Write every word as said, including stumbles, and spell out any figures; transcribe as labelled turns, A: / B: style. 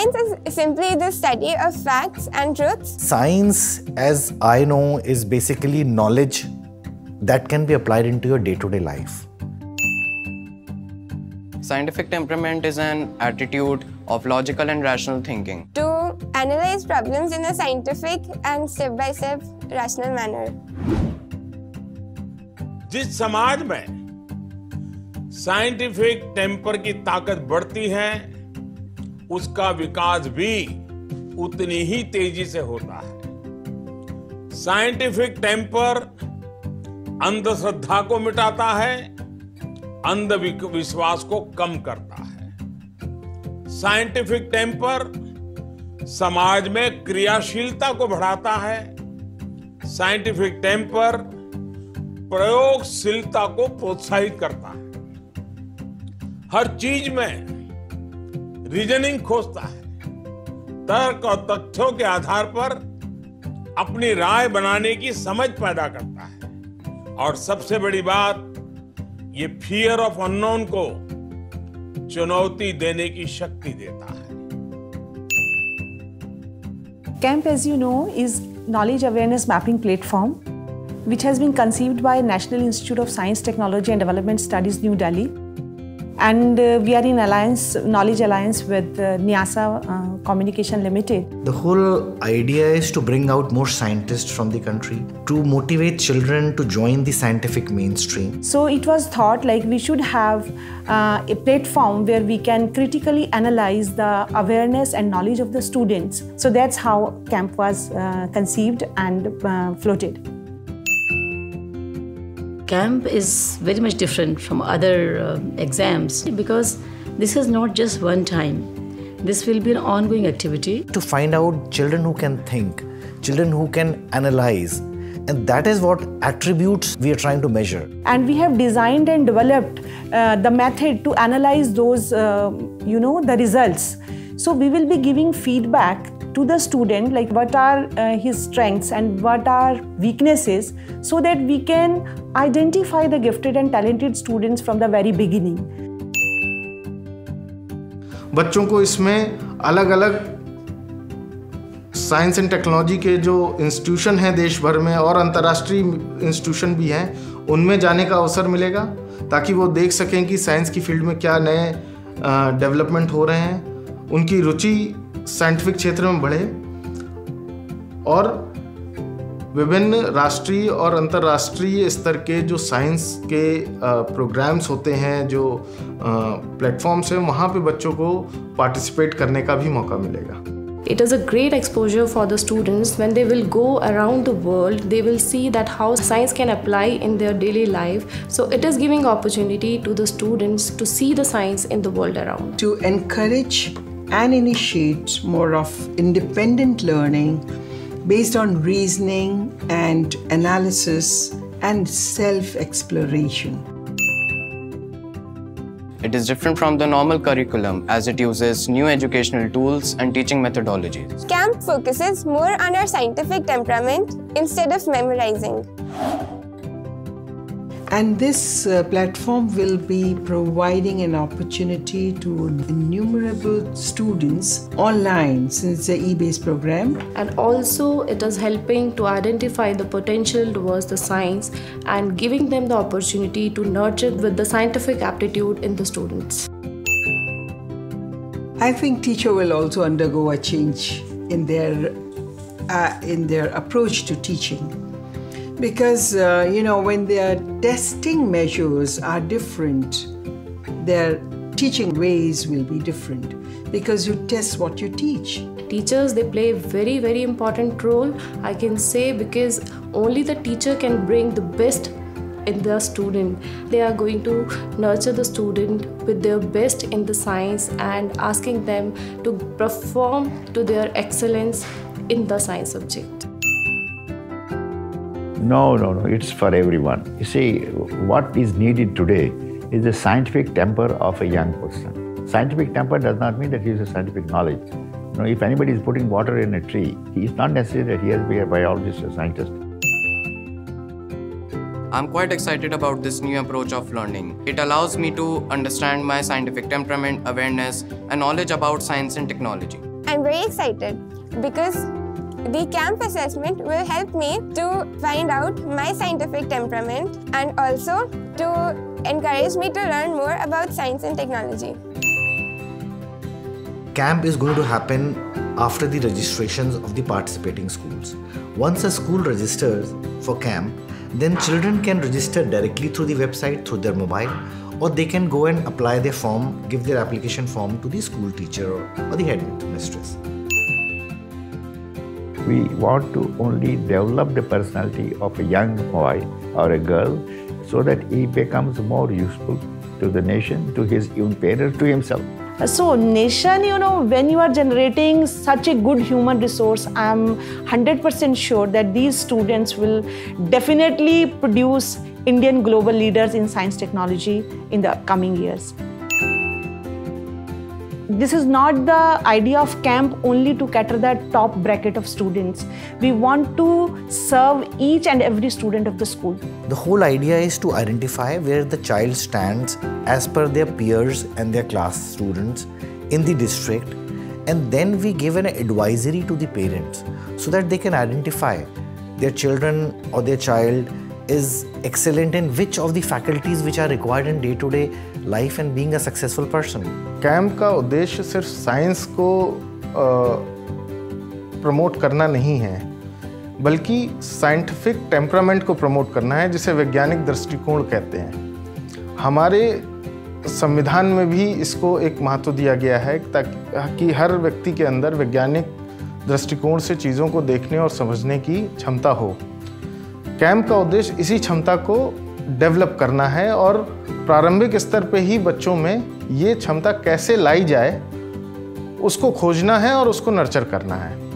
A: Science is simply the study of facts and truths.
B: Science, as I know, is basically knowledge that can be applied into your day-to-day life.
C: Scientific temperament is an attitude of logical and rational thinking.
A: To analyze problems in a scientific and step-by-step rational manner.
D: जिस समाज में scientific temper की ताकत बढ़ती है, उसका विकास भी उतनी ही तेजी से होता है। साइंटिफिक टेम्पर अंधश्रद्धा को मिटाता है, अंधविश्वास को कम करता है। साइंटिफिक टेम्पर समाज में क्रियाशीलता को बढ़ाता है। साइंटिफिक टेम्पर प्रयोगशीलता को प्रोत्साहित करता है। हर चीज में रीजनिंग खोजता है, तर्क और तथ्यों के आधार पर अपनी राय बनाने की समझ पैदा करता है। और सबसे बड़ी बात, ये फियर ऑफ अननोन को चुनौती देने की शक्ति देता है।
E: Kamp, as you know, is knowledge awareness mapping platform, which has been conceived by National Institute of Science, Technology and Development Studies, New Delhi. And uh, we are in alliance, knowledge alliance with uh, Nysa uh, Communication Limited.
B: The whole idea is to bring out more scientists from the country, to motivate children to join the scientific mainstream.
E: So it was thought like we should have uh, a platform where we can critically analyze the awareness and knowledge of the students. So that's how Kamp was uh, conceived and uh, floated.
F: Kamp is very much different from other uh, exams because this is not just one time. This will be an ongoing activity.
B: To find out children who can think, children who can analyze, and that is what attributes we are trying to measure.
E: And we have designed and developed uh, the method to analyze those, uh, you know, the results. So we will be giving feedback to the student, like what are uh, his strengths and what are weaknesses, so that we can identify the gifted and talented students from the very beginning.
G: बच्चों को इसमें अलग अलग science and technology के जो institution हैं देश भर में और अंतर्राष्ट्रीय इंस्टीट्यूशन भी हैं, उनमें जाने का अवसर मिलेगा ताकि वो देख सकें कि साइंस की फील्ड में क्या नए डेवलपमेंट हो रहे हैं, उनकी रुचि साइंटिफिक क्षेत्र में बढ़े और विभिन्न राष्ट्रीय और अंतर्राष्ट्रीय स्तर के जो साइंस के प्रोग्राम्स होते हैं, जो प्लेटफॉर्म्स हैं, वहाँ पे बच्चों को पार्टिसिपेट करने का भी मौका मिलेगा।
H: It is a great exposure for the students. When they will go around the world, they will see that how science can apply in their daily life. So it is giving opportunity to the students to see the science in the world around.
I: To encourage and initiate more of independent learning based on reasoning and analysis and self-exploration.
C: It is different from the normal curriculum as it uses new educational tools and teaching methodologies.
A: Kamp focuses more on our scientific temperament instead of memorizing.
I: And this uh, platform will be providing an opportunity to innumerable students online since it's an e-based program.
H: And also it is helping to identify the potential towards the science and giving them the opportunity to nurture with the scientific aptitude in the students.
I: I think teacher will also undergo a change in their, uh, in their approach to teaching. Because, uh, you know, when their testing measures are different, their teaching ways will be different because you test what you teach.
H: Teachers, they play a very, very important role, I can say, because only the teacher can bring the best in the student. They are going to nurture the student with their best in the science and asking them to perform to their excellence in the science subject.
J: No, no, no, it's for everyone. You see, what is needed today is the scientific temper of a young person. Scientific temper does not mean that he has a scientific knowledge. You know, if anybody is putting water in a tree, he is not necessary that he has to be a biologist or scientist.
C: I'm quite excited about this new approach of learning. It allows me to understand my scientific temperament, awareness, and knowledge about science and technology.
A: I'm very excited because the camp assessment will help me to find out my scientific temperament and also to encourage me to learn more about science and technology.
B: Camp is going to happen after the registrations of the participating schools. Once a school registers for camp, then children can register directly through the website through their mobile, or they can go and apply their form, give their application form to the school teacher or, or the headmistress.
J: We want to only develop the personality of a young boy or a girl so that he becomes more useful to the nation, to his own parents, to himself.
E: So nation, you know, when you are generating such a good human resource, I'm one hundred percent sure that these students will definitely produce Indian global leaders in science technology in the coming years. This is not the idea of camp only to cater the top bracket of students. We want to serve each and every student of the school.
B: The whole idea is to identify where the child stands as per their peers and their class students in the district, and then we give an advisory to the parents so that they can identify their children or their child is excellent in which of the faculties which are required in day-to-day life and being a successful person.
G: Camp का उद्देश्य सिर्फ science को promote करना नहीं है, बल्कि scientific temperament को promote करना है, जिसे वैज्ञानिक दृष्टिकोण कहते हैं। हमारे संविधान में भी इसको एक महत्व दिया गया है ताकि हर व्यक्ति के अंदर वैज्ञानिक दृष्टिकोण से चीज़ों को देखने और समझने की क्षमता हो। कैंप का उद्देश्य इसी क्षमता को डेवलप करना है और प्रारंभिक स्तर पे ही बच्चों में ये क्षमता कैसे लाई जाए उसको खोजना है और उसको नर्चर करना है।